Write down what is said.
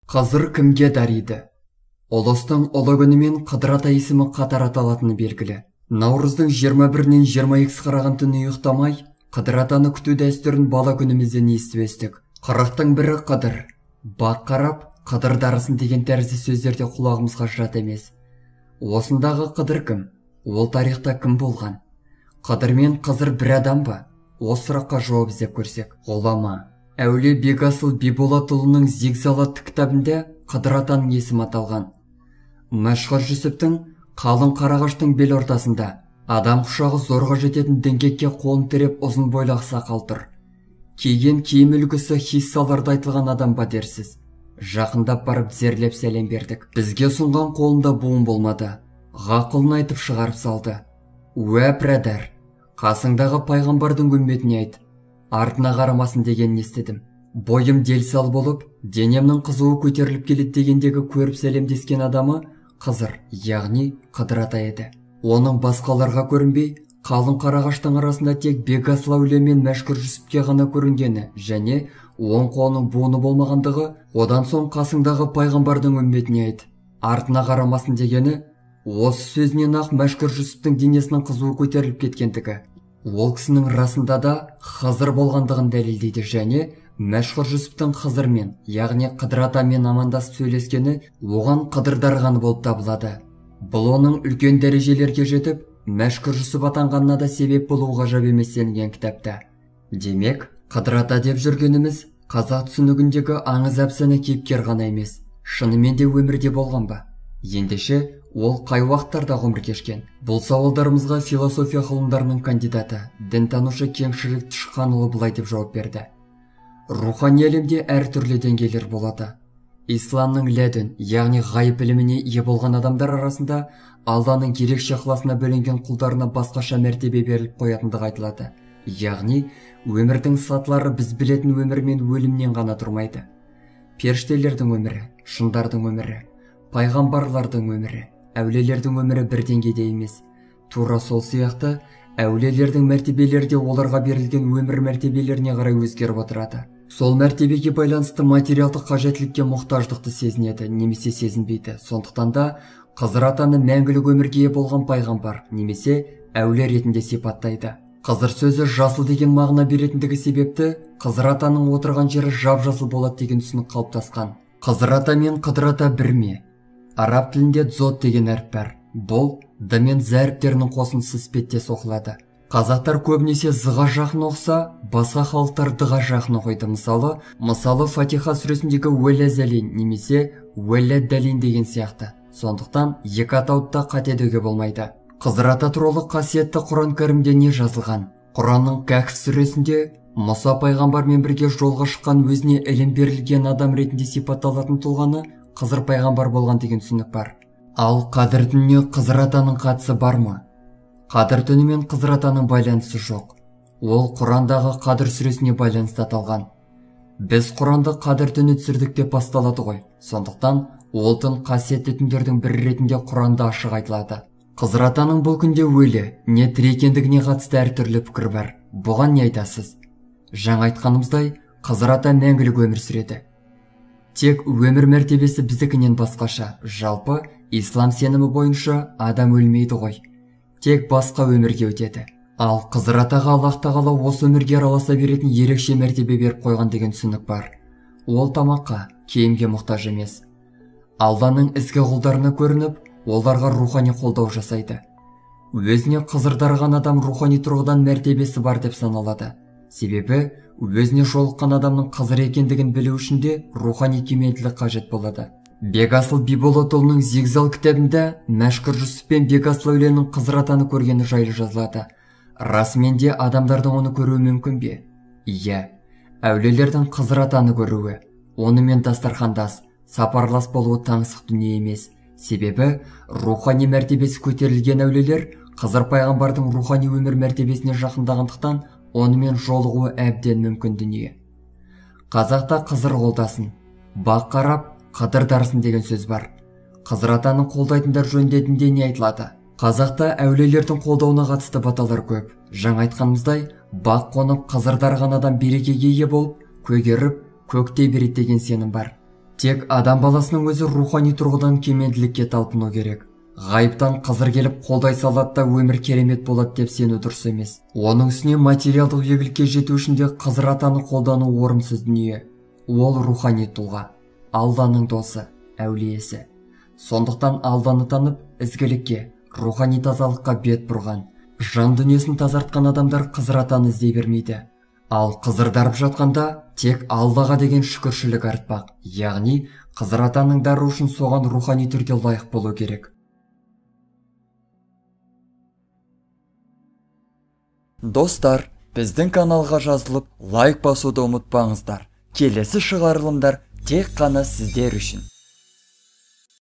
Қазір кімге дариды? Ұлыстың ұлы күнімен Қыдыр ата есімі қатар аталатыны белгілі. Наурыздың 21-нен 22 қараған түні ұйықтамай, Қыдыр атаны күту дәстүрін бала күнімізден естіп өстік. Қырықтың бірі Қыдыр. Бақ қарап, Қыдыр дарысын деген тәрізді сөздерде құлағымызға жат емес. Осындағы Қыдыр кім? Ол тарихта кім болған? Қыдыр мен Қызыр бір адам ба? Осы сұраққа жауап іздеп көрсек. Ғұлама Әулие Бекасыл Биболатұлының Зигзал атты кітабында Қыдыр атаның есімі аталған. Мәшһүр Жүсіптің қалың қарағаштың бел ортасында адам құшағы зорға жететін діңгекке қолын тіреп ұзын бойлы ақсақал тұр. Киген киім үлгісі хиссаларда айтылған адам ба дерсіз. Жақындап барып зерлеп сәлем бердік. Бізге сұнған қолында буын болмады. Ғақылын айтып шығарып салды. Уә бірадар, қасыңдағы пайғамбардың үмметіне айт, артына қарамасын деген естідім. Бойым дел-сал болып, денемнің қызуы көтеріліп келеді дегендегі көріп сәлемдескен адамы Қызыр, яғни Қыдыр ата еді. Оның басқаларға көрінбей, қалың қарағаштың арасында тек Бекасыл әулие мен Мәшһүр Жүсіпке ғана көрінгені және оң қолының буыны болмағандығы, одан соң қасыңдағы пайғамбардың үмметіне айт, артына қарамасын дегені, осы сөзінен ақ Мәшһүр Жүсіптің денесінің қызуы көтеріліп кеткендігі, ол кісінің расында да Хызыр болғандығын дәлелдейді және Мәшһүр Жүсіптің Хызырмен, яғни Қыдыр атамен амандасып сөйлескені оған Қыдыр дарығаны болып табылады. Бұл оның үлкен дәрежелерге жетіп, Мәшһүр Жүсіп атанғанына да себеп болуы ғажап емес делінген кітапта. Демек, Қыдыр ата деп жүргеніміз қазақ түсінігіндегі аңыз әпсана кейіпкер ғана емес, шынымен де өмірде болған ба? Ендеше, ол қай уақыттарда ғұмыр кешкен? Бұл сауалдарымызға философия ғылымдарының кандидаты, дінтанушы Кеңшілік Тышқанұлы былай деп жауап берді. Рухани әлемде әртүрлі деңгейлер болады. Исламның ләдін, яғни ғайып іліміне ие болған адамдар арасында Алланың ерекше ықыласына бөленген құлдарына басқаша мәртебе беріліп қоятындығы айтылады. Яғни, өмірдің сатылары біз білетін өмір мен өлімнен ғана тұрмайды. Періштелердің өмірі, шындардың өмірі, пайғамбарлардың өмірі, әулиелердің өмірі бір деңгейде емес. Тура сол сияқты, әулиелердің мәртебелері де оларға берілген өмір мәртебелеріне қарай өзгеріп отырады. Сол мәртебеге байланысты материалдық қажеттілікке мұқтаждықты сезінеді, немесе сезінбейді. Сондықтан да Қызыр атаны мәңгілік өмірге ие болған пайғамбар, немесе әулие ретінде сипаттайды. Қызыр сөзі жасыл деген мағына беретіндігі себепті, Қызыр атаның отырған жері жап-жасыл болады деген түсінік қалыптасқан. Қызыр ата мен Қыдыр ата бір ме? Араб тілінде дзот деген әріп бар. Бұл д мен з әріптерінің қосындысы іспеттес оқылады. Қазақтар көбінесе з-ға жақын оқса, басқа халықтар д-ға жақын оқиды. Мысалы Фатиха сүресіндегі уәләзәлин немесе уәләддәлин деген сияқты. Сондықтан екі атауды да қатедеуге болмайды. Қызыр ата туралы қасиетті Құран кәрімде не жазылған? Құранның Кәхф сүресінде Мұса пайғамбармен бірге жолға шыққан өзіне ілім берілген адам ретінде сипатталатын тұлғаны Қызыр пайғамбар болған деген түсінік бар. Ал Қадір түніне Қызыр атаның қатысы бар ма? Қадір түні мен Қызыр атаның байланысы жоқ. Ол Құрандағы Қадір сүресіне байланысты аталған. Біз Құранды Қадір түні түсірдік деп басталады ғой. Сондықтан ол түн қасиетті түндердің бірі ретінде Құранда ашық айтылады. Қызыр атаның бұл күнде өлі, не тірі екендігіне қатысты әртүрлі пікір бар. Бұған не айтасыз? Жаңа айтқанымыздай, Қызыр ата мәңгілік өмір сүреді. Тек өмір мәртебесі біздікінен басқаша. Жалпы, ислам сенімі бойынша адам өлмейді ғой. Тек басқа өмірге өтеді. Ал Қызыр атаға Аллах тағала осы өмірге араласа беретін ерекше мәртебе беріп қойған деген түсінік бар. Ол тамаққа, киімге мұқтаж емес. Алланың ізгі құлдарына көрініп, оларға рухани қолдау жасайды. Өзіне Қызыр дарыған адам рухани тұрғыдан мәртебесі бар деп саналады. Себебі, өзіне жолыққан адамның Қызыр екендігін білу үшін де рухани кемелділік қажет болады. Бекасыл Биболатұлының Зигзал кітабында Мәшһүр Жүсіп пен Бекасыл әулиенің Қызыр атаны көргені жайлы жазылады. Расымен де адамдардың оны көруі мүмкін бе? Иә, әулиелердің Қызыр атаны көруі, онымен дастархандас, сапарлас болуы таңсық дүние емес. Себебі, рухани мәртебесі көтерілген әулиелер Қызыр пайғамбардың рухани өмір мәртебесіне жақындағандықтан онымен жолығуы әбден мүмкін дүние. Қазақта Қызыр қолдасын, бақ қарап, Қыдыр дарысын деген сөз бар. Қызыр атаны қолдайтындар жөнінде дінде не айтылады? Қазақта әулиелердің қолдауына қатысты баталар көп. Жаңа айтқанымыздай, бақ қонып Қызыр дарыған адам берекеге ие болып, көгеріп, көктей береді деген сенім бар. Тек адам баласының өзі рухани тұрғыдан кемелділікке талпыну керек. Ғайыптан қызыр келіп қолдай салады да өмір керемет болады деп сену дұрыс емес. Оның үстіне материалдық игілікке жету үшін де қызыр атаны қолдану орынсыз дүние. Ол рухани тұлға, Алланың досы, әулиесі. Сондықтан Алланы танып, ізгілікке, рухани тазалыққа бет бұрған, жан дүниесін тазартқан адамдар қызыр атаны іздей бермейді. Ал қызыр дарып жатқанда тек Аллаға деген шүкіршілік артпақ, яғни қызыр атаның дару үшін соған рухани түрде лайық болу керек. Достар, біздің каналға жазылып, лайк басуды ұмытпаңыздар. Келесі шығарылымдар тек қана сіздер үшін.